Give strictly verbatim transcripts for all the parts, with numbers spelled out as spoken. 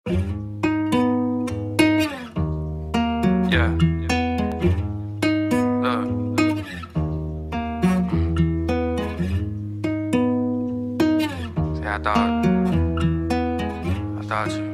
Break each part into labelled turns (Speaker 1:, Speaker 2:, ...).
Speaker 1: Yeah. Look. See, I thought, I thought you.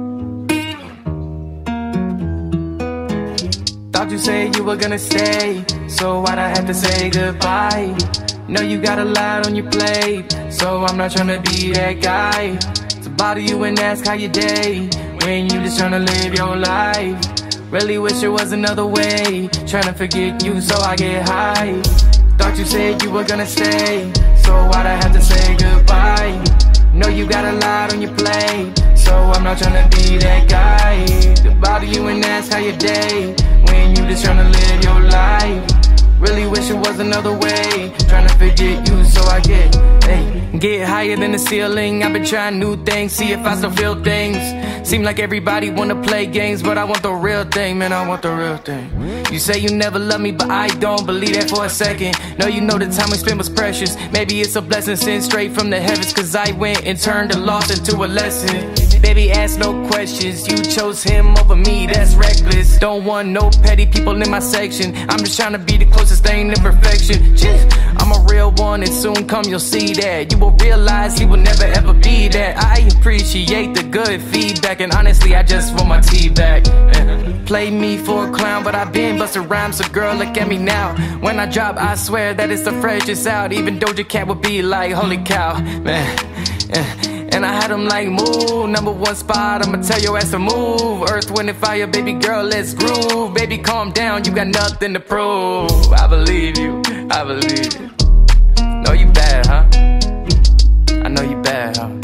Speaker 1: Thought you said you were gonna stay, so why'd I have to say goodbye? Know you got a lot on your plate, so I'm not tryna be that guy to bother you and ask how your day, when you just tryna live your life. Really wish there was another way, tryna forget you so I get high. Thought you said you were gonna stay, so why'd I have to say goodbye? Know you got a lot on your plate, so I'm not tryna be that guy to bother you and ask how your day, when you just tryna live your life. Really wish it was another way, tryna forget you so I get, hey, get higher than the ceiling. I've been trying new things, see if I still feel things. Seem like everybody wanna play games, but I want the real thing, man, I want the real thing. You say you never loved me, but I don't believe that for a second. No, you know the time we spent was precious. Maybe it's a blessing sent straight from the heavens, cause I went and turned a loss into a lesson. Baby, ask no questions, you chose him over me, that's reckless. Don't want no petty people in my section, I'm just trying to be the closest thing to perfection. I'm a real one and soon come you'll see that. You will realize he will never ever be that. I appreciate the good feedback, and honestly I just want my tea back. Play me for a clown, but I've been busting rhymes, so girl look at me now. When I drop I swear that it's the freshest out. Even Doja Cat would be like, holy cow, man. And I had him like, move, number one spot, I'ma tell your ass to move. Earth, wind, and fire, baby girl, let's groove. Baby, calm down, you got nothing to prove. I believe you, I believe you. Know you bad, huh? I know you bad, huh?